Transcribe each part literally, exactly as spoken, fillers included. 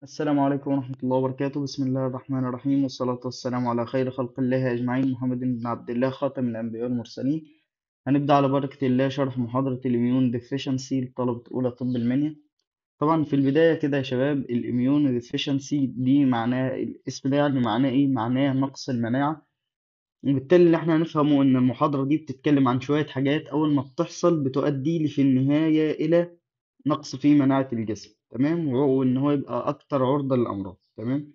السلام عليكم ورحمة الله وبركاته. بسم الله الرحمن الرحيم، والصلاة والسلام على خير خلق الله أجمعين، محمد بن عبد الله خاتم الأنبياء والمرسلين. هنبدأ على بركة الله شرح محاضرة الإميون ديفيشنسي لطلبة أولى طب المنيا. طبعا في البداية كده يا شباب، الإميون ديفيشنسي دي معناه الاسم ده، يعني معناه إيه؟ معناه نقص المناعة. وبالتالي اللي احنا هنفهمه إن المحاضرة دي بتتكلم عن شوية حاجات أول ما بتحصل بتؤدي لي في النهاية إلى نقص في مناعة الجسم، تمام، وإن هو يبقى أكتر عرضة للأمراض، تمام.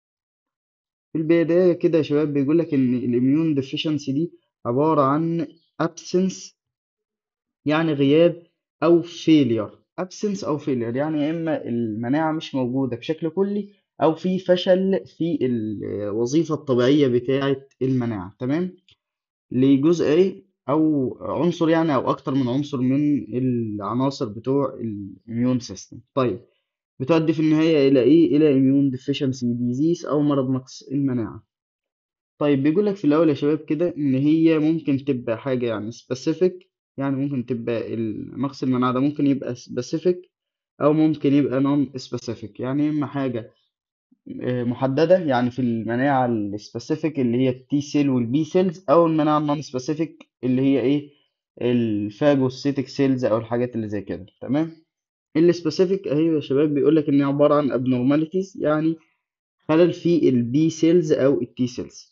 في البداية كده يا شباب بيقول لك إن الإميون ديفيشنسي دي عبارة عن absence، يعني غياب، أو failure. absence أو failure يعني يا إما المناعة مش موجودة بشكل كلي، أو في فشل في الوظيفة الطبيعية بتاعة المناعة، تمام، لجزء إيه أو عنصر، يعني أو أكتر من عنصر من العناصر بتوع الإميون سيستم. طيب، بتؤدي في النهاية إلى إيه؟ إلى immune deficiency disease أو مرض نقص المناعة. طيب بيقول لك في الأول يا شباب كده إن هي ممكن تبقى حاجة يعني specific، يعني ممكن تبقى النقص المناعة ده ممكن يبقى specific أو ممكن يبقى non specific. يعني إما حاجة آه، محددة، يعني في المناعة السبيسيفيك اللي هي التي سيل والبي سيلز، أو المناعة النون سبيسيفيك اللي هي إيه؟ الفاجوسيتك سيلز أو الحاجات اللي زي كده، تمام. السبيسيفيك أهي يا شباب بيقول لك إن هي عبارة عن abnormalities، يعني خلل في البي سيلز أو التي سيلز،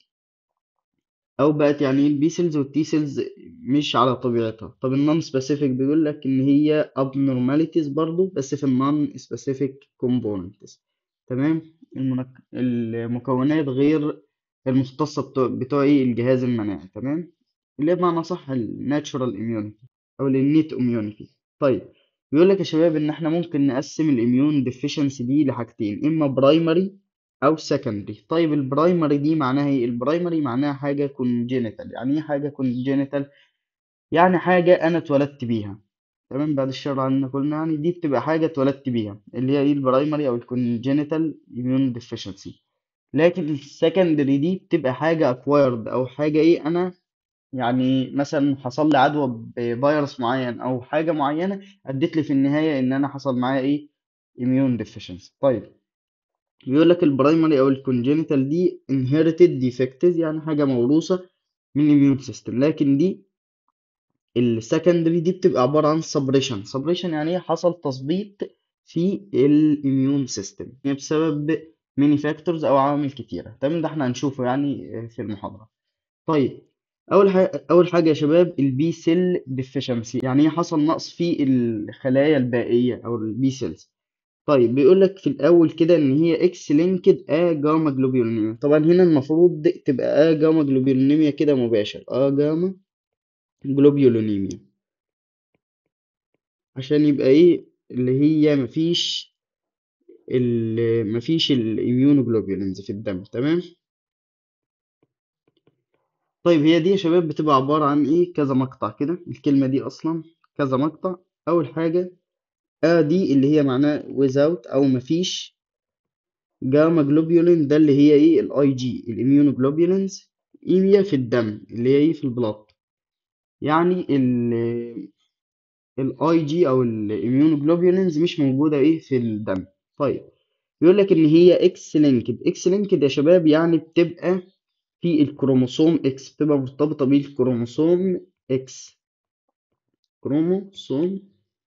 او بقت يعني ايه البي سيلز والتي سيلز مش على طبيعتها. طب النون سبيسيفيك بيقول لك ان هي abnormalities برضو، بس في النون سبيسيفيك components، تمام. المنك... المكونات غير المختصة بتوع بتوع ايه الجهاز المناعي، تمام، اللي هي بمعنى صح الناتشورال immunity او الانيت immunity. طيب، بيقول لك يا شباب ان احنا ممكن نقسم الاميون ديفيشنسي دي لحاجتين، اما برايمري او سكندري. طيب البرايمري دي معناها ايه؟ البرايمري معناها حاجه كونجينيتال. يعني ايه حاجه كونجينيتال؟ يعني حاجه انا اتولدت بيها، تمام، بعد الشر عنا كلنا. يعني دي بتبقى حاجه اتولدت بيها، اللي هي ايه؟ البرايمري او الكونجينيتال اميون ديفيشنسي. لكن السكندري دي بتبقى حاجه اكوايرد، او حاجه ايه، انا يعني مثلا حصل لي عدوى بفيروس معين او حاجه معينه ادت لي في النهايه ان انا حصل معايا ايه؟ اميون ديفيشنسي. طيب، بيقول لك البرايمري او الكونجينيتال دي inherited defects، يعني حاجه موروثه من الاميون سيستم. لكن دي السكندري دي بتبقى عباره عن سبريشن. سبريشن يعني ايه؟ حصل تثبيط في الاميون سيستم بسبب ميني فاكتورز او عوامل كتيره، تمام. ده احنا هنشوفه يعني في المحاضره. طيب، اول حاجه اول حاجه يا شباب البي سيل ديفيشنسي، يعني ايه؟ حصل نقص في الخلايا البائيه او البي سيلز. طيب بيقول لك في الاول كده ان هي اكس لينكد ا جاما جلوبيولينيميا. طبعا هنا المفروض تبقى ا جاما جلوبيولينيميا كده مباشر، ا جاما جلوبيولينيميا، عشان يبقى ايه اللي هي مفيش ال مفيش الاميونوجلوبولينز في الدم، تمام. طيب هي دي يا شباب بتبقى عبارة عن ايه؟ كذا مقطع كده، الكلمة دي اصلا كذا مقطع. اول حاجة ا دي اللي هي معناه without او مفيش. جاما جلوبيولين ده اللي هي ايه؟ الاي جي، الاميونوجلوبولينز، ايميا في الدم اللي هي ايه؟ في البلاد. يعني الاي جي او الاميونوجلوبولينز مش موجودة ايه؟ في الدم. طيب، بيقول لك ان هي اكس لينكد. اكس لينكد يا شباب يعني بتبقى في الكروموسوم اكس، بتبقى مرتبطة بالكروموسوم اكس، كروموسوم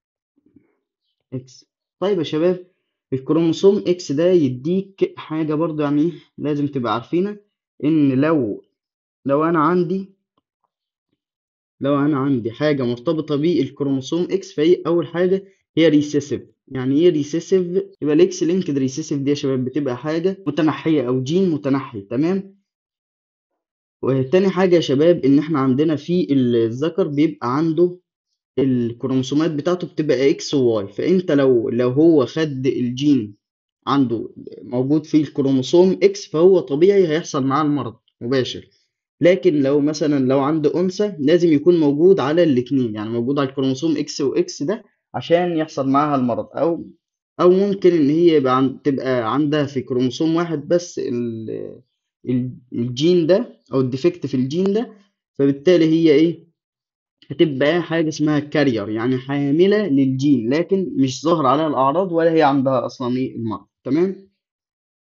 اكس. طيب يا شباب، الكروموسوم اكس ده يديك حاجة برضو، يعني ايه لازم تبقى عارفينها، ان لو لو انا عندي لو انا عندي حاجة مرتبطة بالكروموسوم اكس، فهي اول حاجة هي ريسيسيف. يعني ايه ريسيسيف؟ يبقى الاكس لينكد ريسيسيف دي يا شباب بتبقى حاجة متنحية او جين متنحي، تمام. وتاني حاجة يا شباب ان احنا عندنا في الذكر بيبقى عنده الكروموسومات بتاعته بتبقى اكس وواي. فانت لو لو هو خد الجين عنده موجود فيه الكروموسوم اكس، فهو طبيعي هيحصل معاه المرض مباشر. لكن لو مثلا لو عند انثى لازم يكون موجود على الاثنين، يعني موجود على الكروموسوم اكس واكس ده عشان يحصل معاها المرض. او او ممكن ان هي يبقى عن... تبقى عندها في كروموسوم واحد بس ال... ال- الجين ده او الديفكت في الجين ده، فبالتالي هي ايه؟ هتبقى حاجة اسمها كارير، يعني حاملة للجين، لكن مش ظاهر عليها الأعراض ولا هي عندها أصلا إيه؟ المرض، تمام.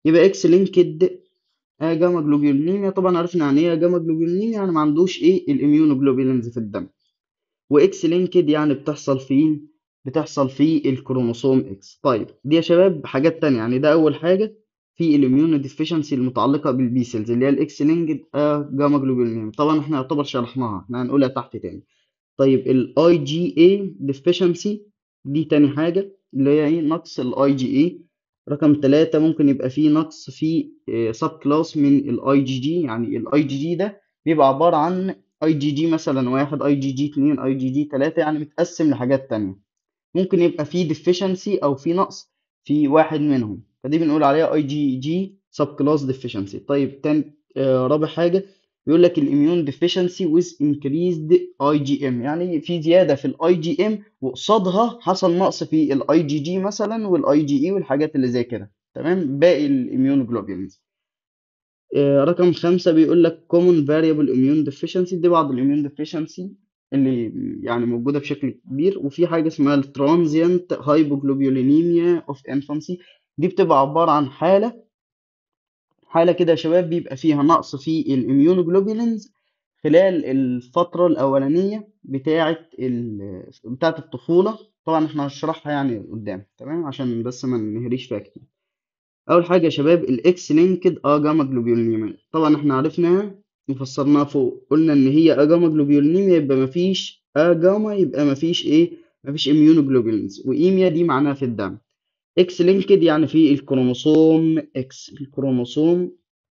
يبقى اكس لينكد جاما جلوبيولينيميا. طبعا عرفنا يعني ايه جاما جلوبيولينيميا، يعني ما عندوش ايه الاميونوجلوبولينز في الدم. واكس لينكد يعني بتحصل فيه بتحصل في الكروموسوم اكس. طيب دي يا شباب حاجات تانية، يعني ده اول حاجة في الاميونو ديفيشنسي المتعلقة بالبي سيلز اللي هي الاكس لينكد جاما جلوبيولينيميا. طبعا احنا يعتبر شرحناها، احنا هنقولها تحت تاني. طيب الاي جي اي ديفيشنسي دي تاني حاجة، اللي هي ايه نقص الاي جي اي. رقم ثلاثة ممكن يبقى فيه نقص في سب كلاس من الاي جي جي. يعني الاي جي جي ده بيبقى عبارة عن اي جي جي مثلا واحد، اي جي جي اتنين، اي جي جي تلاتة، يعني متقسم لحاجات تانية. ممكن يبقى فيه deficiency او فيه نقص في واحد منهم، فدي بنقول عليها اي جي جي سب كلاس deficiency. طيب تاني آه رابع حاجة بيقول لك الاميون deficiency with increased اي جي ام، يعني في زيادة في الاي جي ام وقصادها حصل نقص في الاي جي جي مثلا والاي جي اي والحاجات اللي زي كده. تمام، باقي الاميون جلوبولينز. آه، رقم خمسة بيقول لك common variable immune deficiency، دي بعض الاميون deficiency اللي يعني موجودة بشكل كبير. وفي حاجة اسمها ال transient hypoglobulinemia of infancy، دي بتبقى عبارة عن حالة حالة كده يا شباب بيبقى فيها نقص في الاميونوجلوبولينز خلال الفترة الأولانية بتاعة ال... بتاعة الطفولة. طبعا احنا هنشرحها يعني قدام، تمام، عشان بس ما نهريش فيها كتير. اول حاجه يا شباب الاكس لينكد اه جاما جلوبيولينيميا، طبعا احنا عرفناها وفسرناها فوق. قلنا ان هي اه جاما جلوبيولينيميا يبقى مفيش اه جاما، يبقى مفيش ايه مفيش اميونوجلوبولينز، وايميا دي معناها في الدم. اكس لينكد يعني في الكروموسوم اكس، الكروموسوم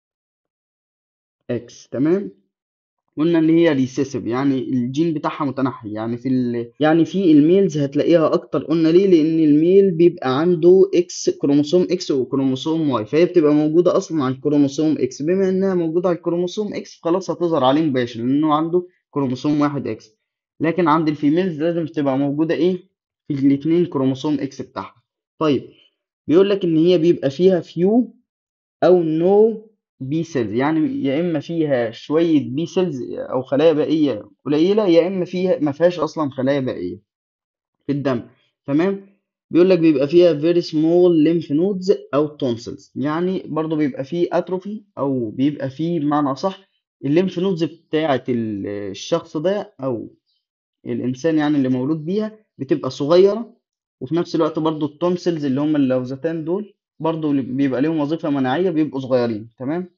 اكس. تمام. قلنا ان هي ريسيسيف، يعني الجين بتاعها متنحي، يعني في ال... يعني في الميلز هتلاقيها اكتر. قلنا ليه؟ لان الميل بيبقى عنده اكس كروموسوم اكس وكروموسوم واي، فهي بتبقى موجوده اصلا على الكروموسوم اكس. بما انها موجوده على الكروموسوم اكس خلاص هتظهر عليه مباشر لانه عنده كروموسوم واحد اكس. لكن عند الفيميلز لازم تبقى موجوده ايه في الاثنين كروموسوم اكس بتاعها. طيب بيقول لك ان هي بيبقى فيها فيو او نو بي سيلز، يعني يا اما فيها شويه بي سيلز او خلايا بائيه قليله، يا اما فيها ما فيهاش اصلا خلايا بائيه في الدم. تمام. بيقول لك بيبقى فيها very small lymph nodes او tonsils، يعني برضو بيبقى فيه اتروفي او بيبقى فيه بمعنى صح الليمف نودز بتاعه ال- الشخص ده او الانسان يعني اللي مولود بيها بتبقى صغيره. وفي نفس الوقت برضو التونسلز اللي هم اللوزتان دول برضو اللي بيبقى ليهم وظيفه مناعيه بيبقوا صغيرين. تمام.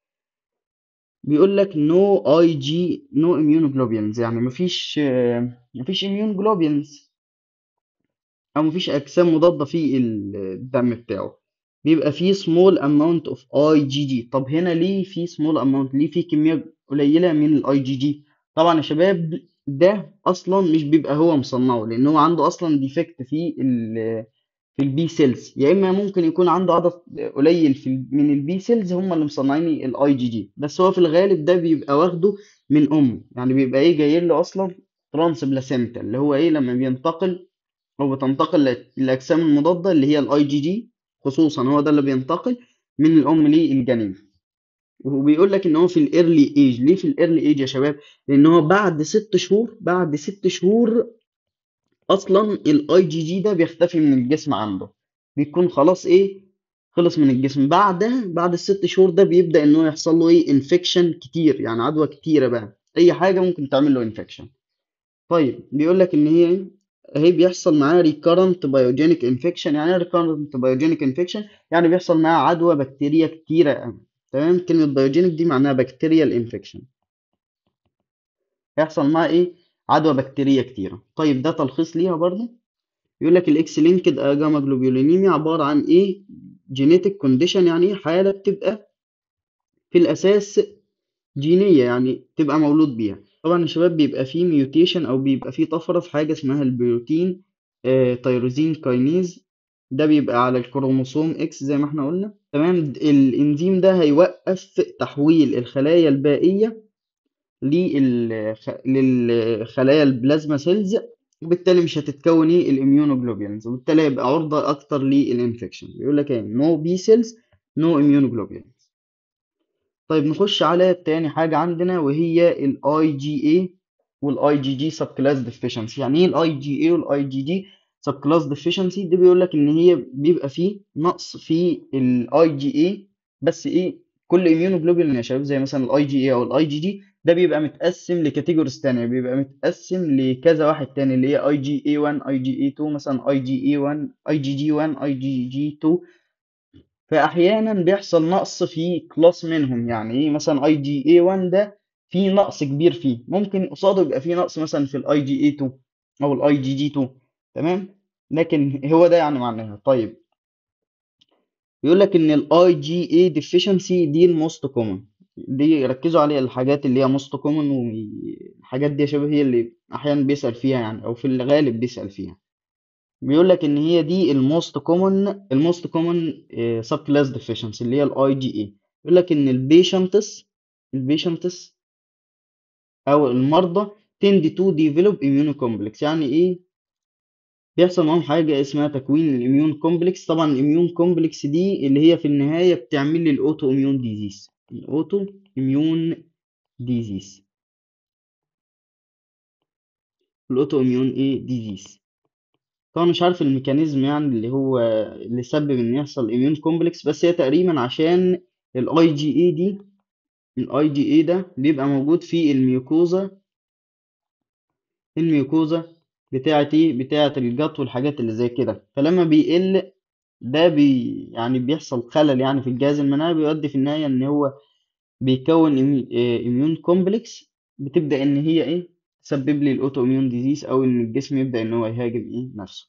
بيقول لك نو اي جي نو immunoglobulins، يعني مفيش آه، مفيش immunoglobulins او مفيش اجسام مضاده في ال- الدم بتاعه. بيبقى فيه small amount of اي جي جي. طب هنا ليه في small amount؟ ليه في كميه قليله من الاي جي جي؟ طبعا يا شباب ده اصلا مش بيبقى هو مصنعه، لان هو عنده اصلا ديفكت في ال في البي سيلز. يا اما ممكن يكون عنده عدد قليل في ال- من البي سيلز هم اللي مصنعين الاي جي جي، بس هو في الغالب ده بيبقى واخده من امه. يعني بيبقى ايه جاي له اصلا ترانس بلاسينتا، اللي هو ايه لما بينتقل او بتنتقل لل- للاجسام المضاده اللي هي الاي جي جي خصوصا، هو ده اللي بينتقل من الام للجنين. وبيقول لك ان هو في الايرلي ايج. ليه في الايرلي ايج يا شباب؟ لان هو بعد ست شهور بعد ست شهور اصلا الاي جي جي ده بيختفي من الجسم عنده، بيكون خلاص ايه خلص من الجسم. بعدها بعد الست شهور ده بيبدأ ان هو يحصل له ايه انفكشن كتير، يعني عدوى كتيرة بقى، اي حاجة ممكن تعمل له انفكشن. طيب بيقول لك ان هي ايه اهي بيحصل معاه recurrent biogenic infection. يعني ايه recurrent biogenic infection؟ يعني بيحصل معاه عدوى بكتيريا كتيرة. تمام. كلمة biogenic دي معناها bacterial infection، هيحصل معاه ايه عدوى بكتيرية كتيرة. طيب ده تلخيص ليها برضه. يقول لك الاكس لينكد جاما جلوبيولينيميا عباره عن ايه جينيتك كونديشن، يعني ايه حاله بتبقى في الاساس جينيه، يعني تبقى مولود بيها. طبعا يا شباب بيبقى فيه ميوتيشن او بيبقى فيه طفره في حاجه اسمها البروتين آه تيروزين كاينيز، ده بيبقى على الكروموسوم اكس زي ما احنا قلنا. تمام. الانزيم ده هيوقف تحويل الخلايا البائيه للخ... للخلايا البلازما سيلز، وبالتالي مش هتتكون ايه الاميونوجلوبولينز، وبالتالي هيبقى عرضة اكتر للانفكشن. بيقول لك ايه نو بي سيلز نو اميونوجلوبولينز. طيب نخش على تاني حاجة عندنا وهي الاي جي اي والاي جي جي سب كلاس ديفيشنسي. يعني ايه الاي جي اي والاي جي جي سب كلاس ديفيشنسي؟ دي بيقول لك ان هي بيبقى فيه نقص في الاي جي اي بس ايه، كل اميونوجلوبولين يا شباب زي مثلا الاي جي اي او الاي جي جي ده بيبقى متقسم لكاتيجوريز تانية، بيبقى متقسم لكذا واحد تاني اللي هي اي جي اي واحد اي جي اي اتنين مثلا اي جي اي واحد اي جي جي واحد اي جي جي اتنين. فاحيانا بيحصل نقص في كلاس منهم، يعني ايه مثلا اي جي اي واحد ده في نقص كبير فيه، ممكن قصاده يبقى فيه نقص مثلا في الاي جي اي اتنين او الاي جي جي اتنين. تمام. لكن هو ده يعني معناها. طيب بيقول لك ان الاي جي اي ديفيشنسي دي الموست كومن، دي ركزوا عليها الحاجات اللي هي موست كومن، والحاجات دي يا شباب هي اللي احيانا بيسأل فيها يعني، او في الغالب بيسأل فيها. بيقول لك ان هي دي الموست كومن الموست كومن سب كلاس ديفيشنسي اللي هي الاي جي اي. بيقول لك ان البيشنتس البيشنتس او المرضى tend to develop immune complex. يعني ايه؟ بيحصل معاهم حاجة اسمها تكوين الاميون كومبلكس. طبعا الاميون كومبلكس دي اللي هي في النهاية بتعمل لي الاوتو اميون ديزيز الاوتو اميون ديزيز الاوتو اميون ايه ديزيز. طبعا مش عارف الميكانيزم يعني اللي هو اللي سبب ان يحصل اميون كومبلكس، بس هي تقريبا عشان الاي جي اي دي الاي جي اي ده بيبقى موجود في الميوكوزا الميوكوزا بتاعتي بتاعة الجت والحاجات اللي زي كده. فلما بيقل ده بي يعني بيحصل خلل يعني في الجهاز المناعي، بيؤدي في النهاية ان هو بيكون اميون كومبلكس، بتبدأ ان هي ايه تسبب لي الاوتو اميون ديزيز، او ان الجسم يبدأ ان هو يهاجم ايه نفسه.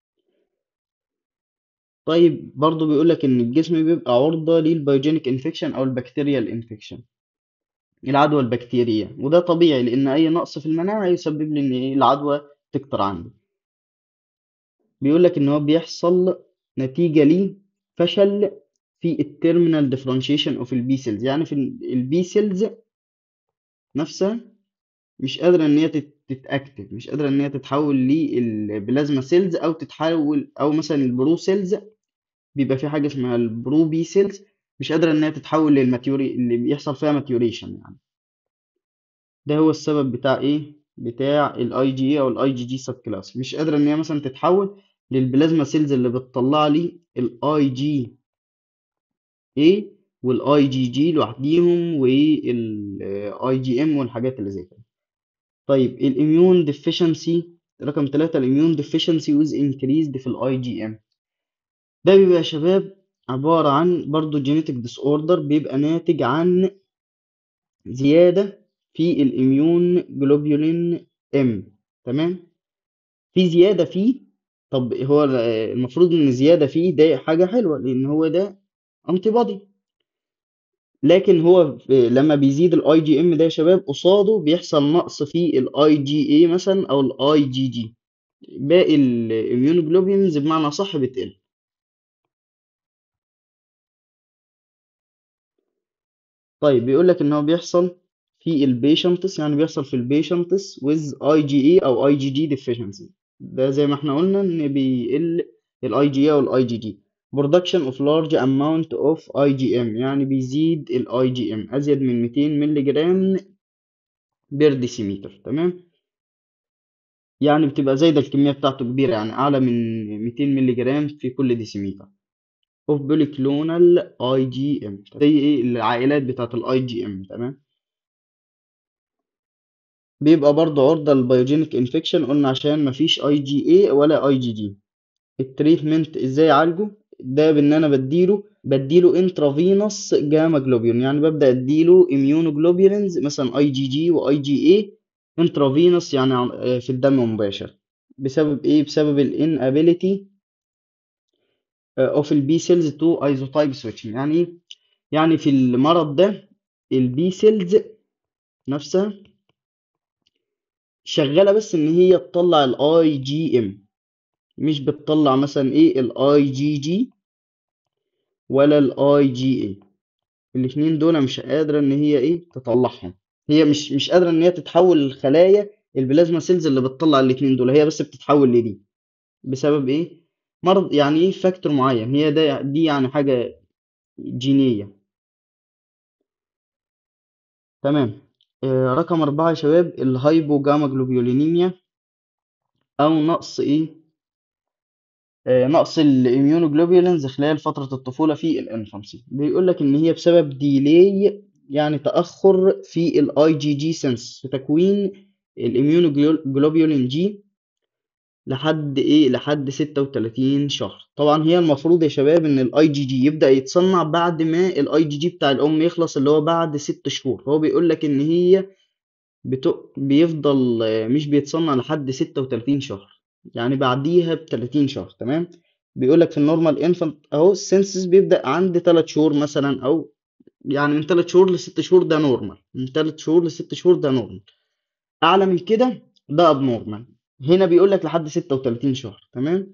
طيب برضو بيقول لك ان الجسم بيبقى عرضة للبيوجينيك انفكشن او البكتيريال انفكشن، العدوى البكتيرية. وده طبيعي لان اي نقص في المناعة يسبب لي ان إيه العدوى تكتر عندي. بيقول لك ان هو بيحصل نتيجة لفشل في التيرمينال ديفرنشيشن اوف البي سيلز. يعني في البي سيلز نفسها مش قادرة ان هي تت- تتاكتف، مش قادرة ان هي تتحول للبلازما سيلز، او تتحول او مثلا البرو سيلز بيبقى في حاجة اسمها البرو بي سيلز مش قادرة ان هي تتحول للماتيوري اللي بيحصل فيها ماتيوريشن يعني. ده هو السبب بتاع ايه بتاع الاي جي اي او الاي جي جي سب كلاس، مش قادرة ان هي مثلا تتحول للبلازما سيلز اللي بتطلع لي الاي جي اي والاي جي جي لوحديهم والاي جي ام والحاجات اللي زي كده. طيب الاميون ديفيشنسي رقم ثلاثة، الاميون ديفيشنسي ويز انكريزد في الاي جي ام. ده بيبقى يا شباب عبارة عن برضو جينيتك ديس اوردر، بيبقى ناتج عن زيادة في الاميون جلوبولين ام. تمام. في زيادة فيه. طب هو المفروض ان زيادة فيه ده حاجة حلوة لان هو ده انتي بودي. لكن هو في- لما بيزيد الاي جي ام ده يا شباب قصاده بيحصل نقص في الاي جي اي مثلا او الاي جي جي، باقي الاميونوجلوبينز بمعنى صح بتقل. طيب بيقول لك ان هو بيحصل في البيشنتس، يعني بيحصل في البيشنتس with اي جي اي او اي جي جي deficiency. ده زي ما احنا قلنا ان بيقل الاي جي اي او الاي جي جي production of large amount of اي جي ام، يعني بيزيد الاي جي ام ازيد من مئتين مللي جرام بير ديسيمتر. تمام. يعني بتبقى زايدة الكمية بتاعته كبيرة، يعني أعلى من مئتين مللي جرام في كل ديسيمتر. اوف بوليكلونال اي جي ام زي ايه العائلات بتاعت الاي جي ام. تمام. بيبقى برضه عرضة للبيوجينيك انفكشن، قلنا عشان مفيش اي جي اي ولا اي جي جي. التريتمنت ازاي اعالجه؟ ده بان انا بديله بديله انترافينوس جاما جلوبيون، يعني ببدأ اديله اميونوجلوبولينز مثلا اي جي جي واي جي اي انترافينوس، يعني عن- آه، في الدم مباشر. بسبب ايه؟ بسبب الانابيليتي اوف البي سيلز تو ايزوتايب سويتشنج. يعني ايه؟ يعني في المرض ده البي سيلز نفسها شغاله بس ان هي تطلع الاي جي ام، مش بتطلع مثلا ايه الاي جي جي ولا الاي جي اي. الاثنين دول مش قادره ان هي ايه تطلعهم. هي مش مش قادره ان هي تتحول للخلايا البلازما سيلز اللي بتطلع الاثنين دول، هي بس بتتحول لدي. بسبب ايه؟ مرض يعني ايه فاكتور معين، هي ده دي يعني حاجه جينيه. تمام. آه، رقم أربعة يا شباب الهايبو جاما جلوبيولينيميا، أو نقص إيه آه، نقص الاميونوجلوبولينز خلال فترة الطفولة في الانفانسي. بيقول لك ان هي بسبب ديلي، يعني تأخر في الاي جي جي سنس في تكوين الاميونوجلوبولين جي لحد ايه لحد ستة وتلاتين شهر. طبعا هي المفروض يا شباب ان الاي جي جي يبدأ يتصنع بعد ما الاي جي جي بتاع الام يخلص، اللي هو بعد ست شهور. هو بيقول لك ان هي بتق... بيفضل آه، مش بيتصنع لحد ستة وتلاتين شهر، يعني بعديها ب تلاتين شهر. تمام. بيقول لك في النورمال انفانت اهو السنسس بيبدأ عند ثلاث شهور مثلا، او يعني من ثلاث شهور ل ست شهور ده نورمال، من ثلاث شهور ل ست شهور ده نورمال. اعلى من كده ده اب نورمال. هنا بيقول لك لحد ستة وتلاتين شهر. تمام.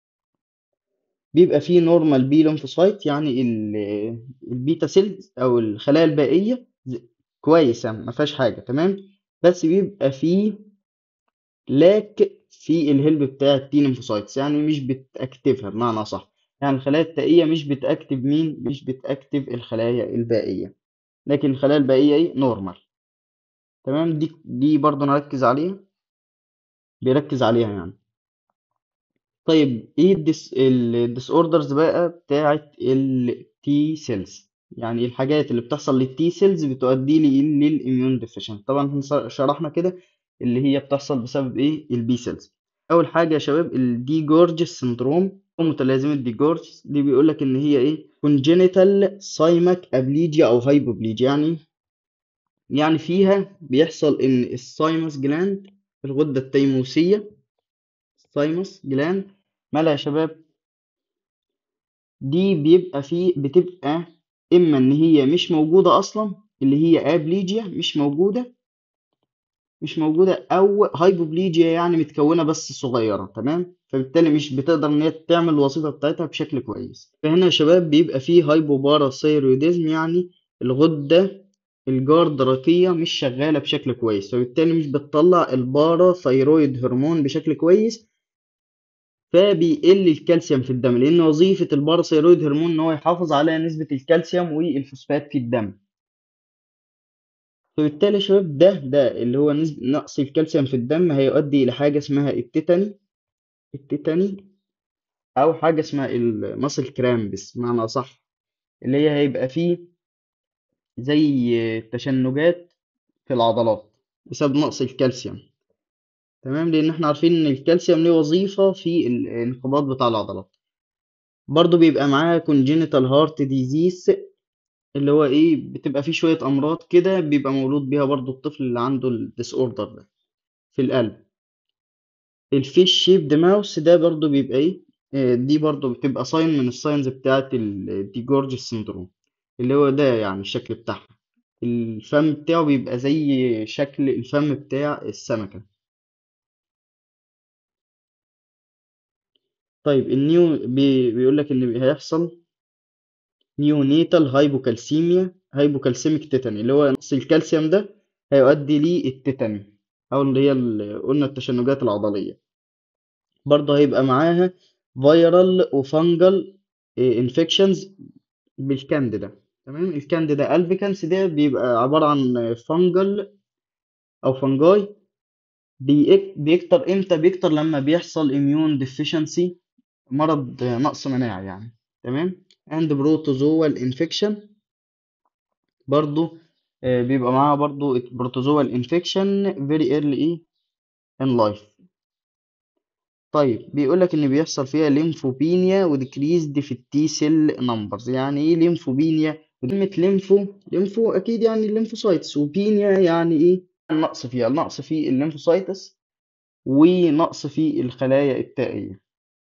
بيبقى فيه نورمال بي ليمفوسايت، يعني ال- البيتا سيلز او الخلايا البائية ز- كويسة ما فيهاش حاجة. تمام. بس بيبقى فيه لاك في الهلب بتاع التي ليمفوسايتس، يعني مش بتأكتفها بمعنى صح. يعني الخلايا التائية مش بتأكتف مين مش بتأكتف الخلايا البائية، لكن الخلايا البائية ايه نورمال. تمام. دي دي برضه نركز عليها، بيركز عليها يعني. طيب ايه الديس الديس اوردرز بقى بتاعت التي سيلز، يعني الحاجات اللي بتحصل للتي سيلز بتؤدي لي للاميون ديفيشنت. طبعا احنا ص- شرحنا كده اللي هي بتحصل بسبب ايه البي سيلز. اول حاجه يا شباب الدي جورجس سندروم او متلازمه دي جورجس. دي بيقول لك ان هي ايه كونجينيتال سايمك ابليجيا او هايبوبليجيا، يعني يعني فيها بيحصل ان السايمس جلاند، الغده التيموسيه، الثايموس جلاند مالها يا شباب؟ دي بيبقى فيه بتبقى اما ان هي مش موجوده اصلا، اللي هي ابليجيا مش موجوده مش موجوده او هايبوبليجيا يعني متكونه بس صغيره. تمام. فبالتالي مش بتقدر ان هي تعمل الوظيفه بتاعتها بشكل كويس. فهنا يا شباب بيبقى فيه هايبوباراثيروديزم، يعني الغده الجاردرقيه مش شغاله بشكل كويس، فبالتالي مش بتطلع الباراثيرويد هرمون بشكل كويس، فبيقل الكالسيوم في الدم، لان وظيفه الباراثيرويد هرمون ان هو يحافظ على نسبه الكالسيوم والفوسفات في الدم. فبالتالي يا شباب ده ده اللي هو نسبة نقص الكالسيوم في الدم هيؤدي الى حاجه اسمها التيتاني التيتاني او حاجه اسمها الماسل كرامبس بمعنى صح، اللي هي هيبقى فيه زي تشنجات في العضلات بسبب نقص الكالسيوم. تمام. لان احنا عارفين ان الكالسيوم ليه وظيفه في الانقباض بتاع العضلات. برضه بيبقى معاه congenital heart disease، اللي هو ايه بتبقى فيه شوية أمراض كده بيبقى مولود بيها برضو الطفل اللي عنده الديس اوردر ده في القلب. الفيش شيبد ماوس ده برضو بيبقى ايه آه، دي برضو بتبقى ساين من الساينز بتاعة الدي جورج سيندروم، اللي هو ده يعني الشكل بتاعها. الفم بتاعه بيبقى زي شكل الفم بتاع السمكة. طيب النيو بي بيقول لك ان هيحصل نيونيتال هايبوكالسيميا هايبوكالسيميك تيتاني، اللي هو نقص الكالسيوم ده هيؤدي للتيتاني، او اللي هي ال- قلنا التشنجات العضليه. برضه هيبقى معاها فيرال وفانجل انفكشنز بالكانديدا. تمام. الكانديدا البيكانس ده بيبقى عباره عن فانجل او فانجاي. بيك- بيكتر امتى بيكتر لما بيحصل اميون ديفيشنسي، مرض نقص مناعي يعني. تمام. and protozoal infection برضو آه، بيبقى معاها برضو بروتوزوال انفكشن very early ايه in life. طيب بيقول لك ان بيحصل فيها ليمفوبينيا وديكريزد في التي سيل نمبرز. يعني ايه ليمفوبينيا؟ كلمة ليمفو ليمفو اكيد يعني الليمفوسايتس، وبينيا يعني ايه النقص فيها النقص في الليمفوسايتس ونقص في الخلايا التائية.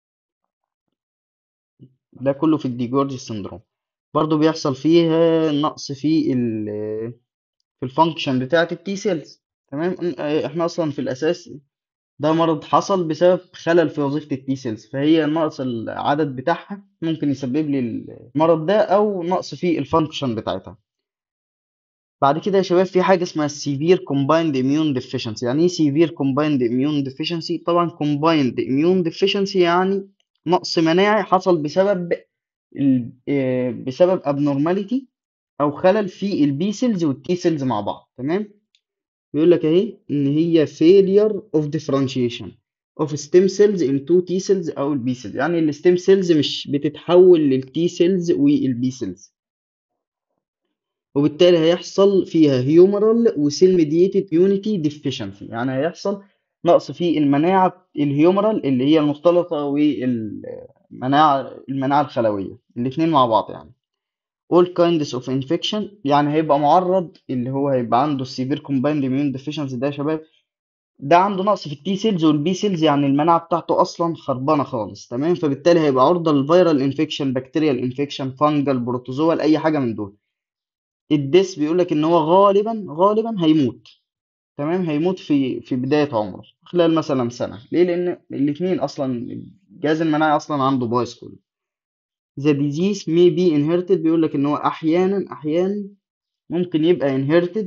ده كله في الديجورج سيندروم. برضو بيحصل فيها نقص في ال في الفانكشن بتاعة التي سيلز. تمام. إن- آه، احنا اصلا في الاساس ده مرض حصل بسبب خلل في وظيفة التي سيلز، فهي نقص العدد بتاعها ممكن يسبب لي المرض ده او نقص في الفانكشن بتاعتها. بعد كده يا شباب في حاجة اسمها السيفير كومبايند اميون ديفيشنسي. يعني ايه سيفير كومبايند اميون ديفيشنسي؟ طبعا كومبايند اميون ديفيشنسي يعني نقص مناعي حصل بسبب ال- آه، بسبب abnormality او خلل في البي سيلز والتي سيلز مع بعض. تمام. بيقول لك اهي ان هي failure of differentiation، of stem cells into T cells او البي cells. يعني الستيم سيلز مش بتتحول للتي سيلز والبي سيلز، وبالتالي هيحصل فيها هيومرال وسيل ميديتد immunity deficiency. يعني هيحصل نقص في المناعة الهيومرال اللي هي المختلطة والمناعة المناعة الخلوية الاتنين مع بعض. يعني all kinds of infection، يعني هيبقى معرض، اللي هو هيبقى عنده severe combined immune deficiency ده يا شباب، ده عنده نقص في التي سيلز والبي سيلز، يعني المناعة بتاعته أصلا خربانة خالص. تمام، فبالتالي هيبقى عرضة للفيرال انفكشن، بكتيريال انفكشن، فانجل، بروتوزوال، أي حاجة من دول. الديس بيقول لك إن هو غالبا غالبا هيموت. تمام، هيموت في في بداية عمره خلال مثلا سنة. ليه؟ لأن الاتنين أصلا الجهاز المناعي أصلا عنده بايظ كله. The disease may be inherited، بيقول لك إن هو أحيانا أحيانا ممكن يبقى inherited،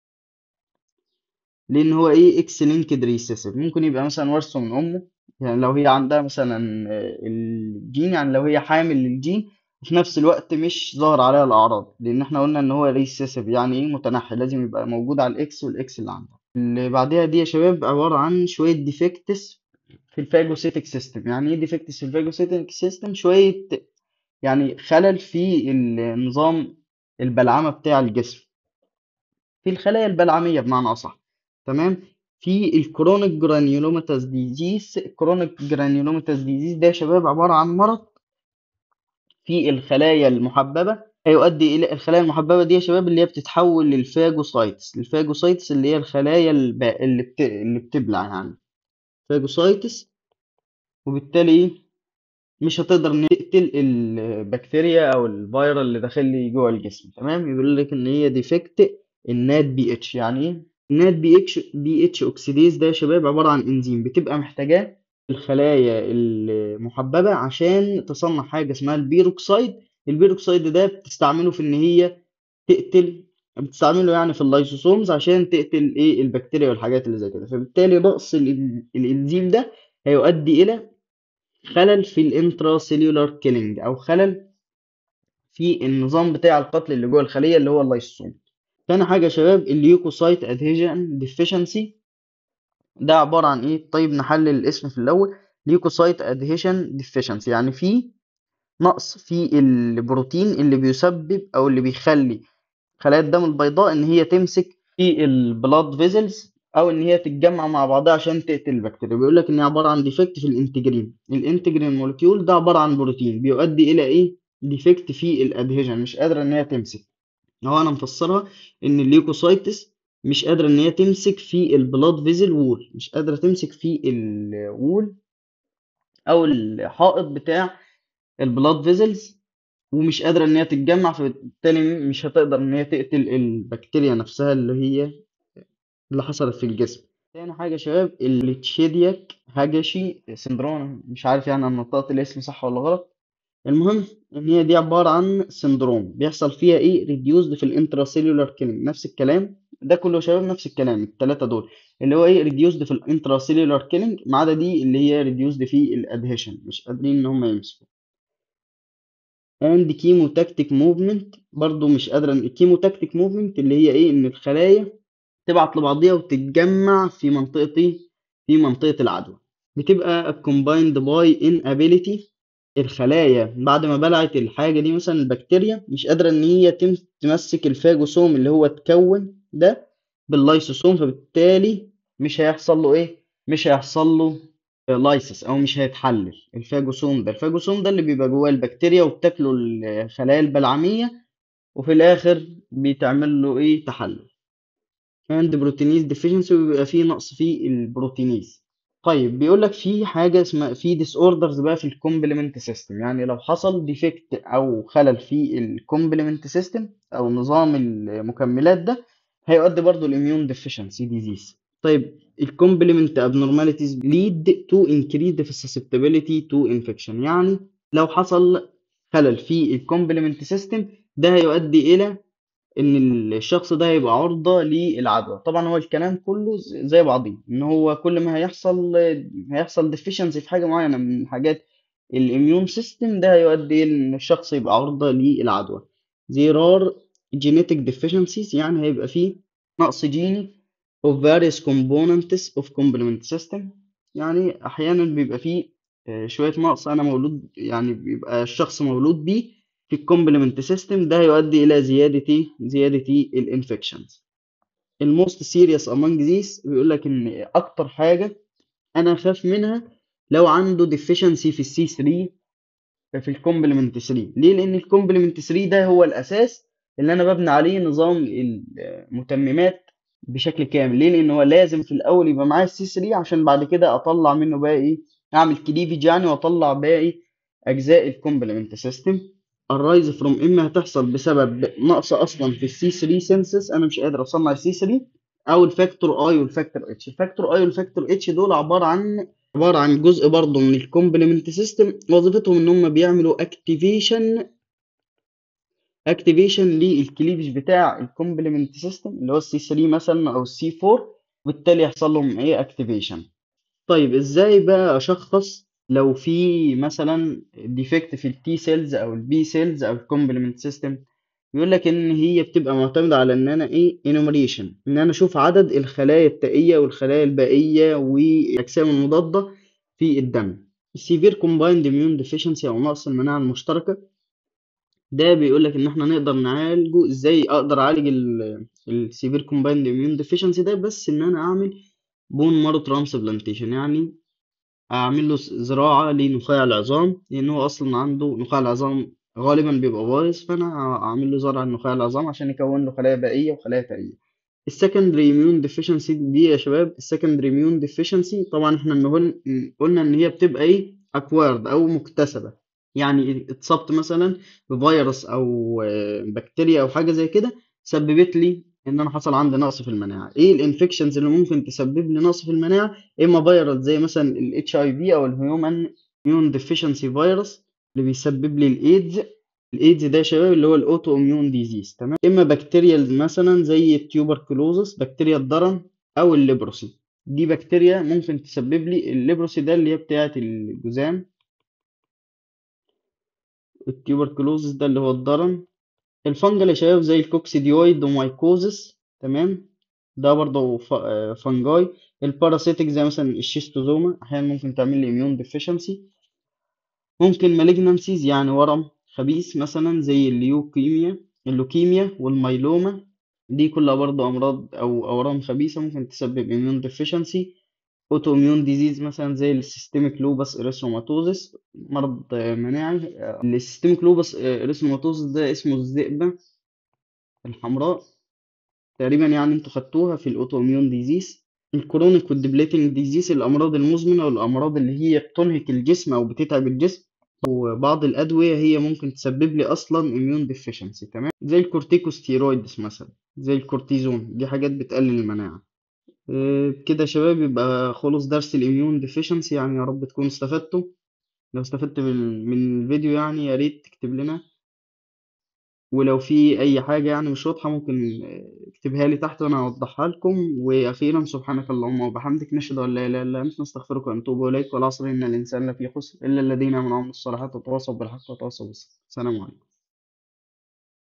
لان هو ايه اكس لينكد ريسيسيف. ممكن يبقى مثلا ورثه من امه، يعني لو هي عندها مثلا آه، الجين، يعني لو هي حامل للجين وفي نفس الوقت مش ظاهر عليها الاعراض، لان احنا قلنا ان هو ريسيسيف، يعني ايه متنحي، لازم يبقى موجود على الاكس والاكس اللي عندها. اللي بعدها دي يا شباب عباره عن شويه ديفكتس في الفاجوسيتك سيستم. يعني ايه ديفكتس في الفاجوسيتك سيستم؟ شويه يعني خلل في النظام البلعمه بتاع الجسم، في الخلايا البلعمية بمعنى أصح. تمام. في الكرونيك جرانيولوماتاس ديزيز. الكرونيك جرانيولوماتاس ديزيز ده يا شباب عبارة عن مرض في الخلايا المحببة، هيؤدي إلى الخلايا المحببة دي يا شباب اللي هي بتتحول للفاجوسايتس. الفاجوسايتس اللي هي الخلايا الب... اللي, بت... اللي بتبلع يعني فاجوسايتس. وبالتالي إيه؟ مش هتقدر ان هي تقتل البكتيريا او الفيروس اللي داخل لي جوه الجسم. تمام، بيقول لك ان هي ديفكت النات بي اتش. يعني ايه النات بي اتش؟ بي اتش اوكسيديز ده يا شباب عباره عن انزيم بتبقى محتاجاه الخلايا المحببه عشان تصنع حاجه اسمها البيروكسايد. البيروكسايد ده بتستعمله في ان هي تقتل، بتستعمله يعني في اللايسوسومز عشان تقتل ايه البكتيريا والحاجات اللي زي كده. فبالتالي نقص الإن- الانزيم ده هيؤدي الى خلل في الانترا سيلولار كيلينج، او خلل في النظام بتاع القتل اللي جوه الخليه اللي هو اللايسوسوم. تاني حاجه يا شباب الليوكوسايت ادهيجن ديفيشنسي. ده عباره عن ايه؟ طيب نحلل الاسم في الاول. ليوكوسايت ادهيجن ديفيشنسي يعني في نقص في البروتين اللي بيسبب او اللي بيخلي خلايا الدم البيضاء ان هي تمسك في البلاد فيزلز، او ان هي تتجمع مع بعضها عشان تقتل البكتيريا. بيقول لك ان هي عباره عن ديفكت في الانتجرين. الانتجرين مولكيول ده عباره عن بروتين بيؤدي الى ايه؟ ديفكت في الادهيجن، مش قادره ان هي تمسك. اهو انا مفسرها ان الليوكوسايتس مش قادره ان هي تمسك في البلاد فيزل وول، مش قادره تمسك في الوول او الحائط بتاع البلاد فيزلز، ومش قادرة إن هي تتجمع، فبالتالي مش هتقدر إن هي تقتل البكتيريا نفسها اللي هي اللي حصلت في الجسم. تاني حاجة يا شباب التشيدياك هاجاشي سندروم. أنا مش عارف يعني أنا نطقت الاسم صح ولا غلط. المهم إن هي دي عبارة عن سندروم بيحصل فيها إيه؟ ريديوزد في الانتراسيلولار كيلينج. نفس الكلام ده كله يا شباب، نفس الكلام التلاتة دول، اللي هو إيه؟ ريديوزد في الانتراسيلولار كيلينج، ما عدا دي اللي هي ريديوزد في الادهيشن، مش قادرين إن هم يمسكوا. and chemotactic movement برضو مش قادرة. الكيموتاكتيك موفمنت اللي هي ايه؟ ان الخلايا تبعت لبعضيها وتتجمع في منطقة ايه؟ في منطقة العدوى. بتبقى combined by inability. الخلايا بعد ما بلعت الحاجة دي مثلا البكتيريا مش قادرة ان هي تم- تمسك الفاجوسوم اللي هو اتكون ده باللايسوسوم، فبالتالي مش هيحصل له ايه؟ مش هيحصل له لايسس، او مش هيتحلل. الفاجوسوم ده الفاجوسوم ده اللي بيبقى جواه البكتيريا وبتاكله الخلايا البلعمية، وفي الاخر بيتعمل له ايه؟ تحلل. and بروتينيز deficiency، وبيبقى فيه نقص في البروتينيز. طيب بيقول لك في حاجه اسمها في ديس اوردرز بقى في الكومبلمنت سيستم. يعني لو حصل ديفكت او خلل في الكومبلمنت سيستم او نظام المكملات ده، هيؤدي برضو الاميون ديفيشنسي ديزيز. طيب الكومبلمنت abnormalities lead to increased susceptibility to infection. يعني لو حصل خلل في الكومبلمنت سيستم ده هيؤدي الى ان الشخص ده هيبقى عرضة للعدوى. طبعا هو الكلام كله ز- زي بعضيه، ان هو كل ما هيحصل هيحصل deficiency في حاجة معينة من حاجات الاميون سيستم ده هيؤدي ان الشخص يبقى عرضة للعدوى. there are genetic deficiencies، يعني هيبقى فيه نقص جيني of various components of complement system. يعني احيانا بيبقى فيه آه، شويه نقص انا مولود، يعني بيبقى الشخص مولود بيه في الكومبلمنت سيستم، ده يؤدي الى زياده إيه؟ زياده الانفكشنز. الموست سيريس امong these بيقول لك ان اكتر حاجه انا اخاف منها لو عنده deficiency في السي ثلاثة، في الكومبلمنت ثلاثة. ليه؟ لان الكومبلمنت ثلاثة ده هو الاساس اللي انا ببني عليه نظام المتممات بشكل كامل. ليه؟ لان هو لازم في الاول يبقى معايا السي ثلاثة عشان بعد كده اطلع منه بقى ايه، اعمل كليفج يعني واطلع باقي اجزاء الكومبلمنت سيستم. الرايز فروم اما هتحصل بسبب نقص اصلا في السي ثلاثة سنسس، انا مش قادر اصنع السي ثلاثة، او الفاكتور اي والفاكتور اتش. الفاكتور اي والفاكتور اتش دول عباره عن عباره عن جزء برضه من الكومبلمنت سيستم، وظيفتهم ان هم بيعملوا اكتيفيشن اكتيفيشن للكليفج بتاع الكومبلمنت سيستم اللي هو السي ثلاثة مثلا او السي أربعة، وبالتالي يحصل لهم ايه، اكتيفيشن. طيب ازاي بقى اشخص لو في مثلا ديفكت في التي سيلز او البي سيلز او الكومبلمنت سيستم؟ بيقول لك ان هي بتبقى معتمده على ان انا ايه، انومريشن، ان انا اشوف عدد الخلايا التائيه والخلايا البائيه والاجسام المضاده في الدم. السيفير كومبايند اميون ديفيشنسي او نقص المناعه المشتركه، ده بيقول لك ان احنا نقدر نعالجه ازاي. اقدر اعالج السيفير كومبايند اميون ديفيشنسي ده بس ان انا اعمل بون مارو ترانسبلانتيشن، يعني اعمل له زراعه لنخاع العظام، لان هو اصلا عنده نخاع العظام غالبا بيبقى بايظ، فانا اعمل له زرع نخاع العظام عشان يكون له خلايا بائيه وخلايا تائيه. السكندري اميون ديفيشنسي دي يا شباب، السكندري اميون ديفيشنسي طبعا احنا نقول قلنا ان هي بتبقى ايه، اكوارد او مكتسبه. يعني اتصبت مثلا بفيروس او آه، بكتيريا او حاجه زي كده، سببت لي ان انا حصل عندي نقص في المناعه. ايه الانفكشنز اللي ممكن تسبب لي نقص في المناعه؟ اما فيروس زي مثلا الاتش اي في او الهيومن اميون ديفيشنسي فيروس اللي بيسبب لي الايدز. الايدز ده يا شباب اللي هو الاوتو اميون ديزيز، تمام. اما بكتيريا مثلا زي التيوبركلوزس، بكتيريا الضرن، او الليبروسي. دي بكتيريا ممكن تسبب لي الليبروسي ده اللي هي بتاعه الجذام، التيوبركلوزس ده اللي هو الضرن. الفنجل يا شباب زي الكوكسيديويد ومايكوزس، تمام، ده برضه ف- آه، فنجاي. الباراسيتك زي مثلا الشيستوزوما احيانا ممكن تعمل لي اميون ديفيشنسي. ممكن مالجنانسيز يعني ورم خبيث مثلا زي الليوكيميا اللوكيميا والميلوما، دي كلها برضه أمراض أو أورام خبيثة ممكن تسبب immune deficiency. اوتو اميون ديزيز مثلا زي السيستميك لوبس اريثروماتوزس، مرض آه، مناعي. السيستميك لوبس اريثروماتوزس ده اسمه الذئبة الحمراء تقريبا، يعني انتوا خدتوها في الاوتو اميون ديزيز. الكرونيك والديبليتنج ديزيز الامراض المزمنه والامراض اللي هي بتنهك الجسم او بتتعب الجسم، وبعض الادويه هي ممكن تسبب لي اصلا اميون ديفيشنسي، تمام، زي الكورتيكوستيرويدز مثلا، زي الكورتيزون، دي حاجات بتقلل المناعه. إيه كده يا شباب، يبقى خلص درس الاميون ديفيشنسي، يعني يا رب تكونوا استفدتوا. لو استفدت من من الفيديو يعني يا ريت تكتب لنا، ولو في أي حاجة يعني مش واضحة ممكن آه، اكتبها لي تحت وأنا أوضحها لكم. وأخيرا سبحانك اللهم وبحمدك، نشهد أن لا إله إلا أنت، نستغفرك ونتوب إليك. والعصر إن الإنسان لفي خسر إلا الذين آمنوا وعملوا الصالحات وتواصوا بالحق وتواصوا بالصبر. السلام عليكم.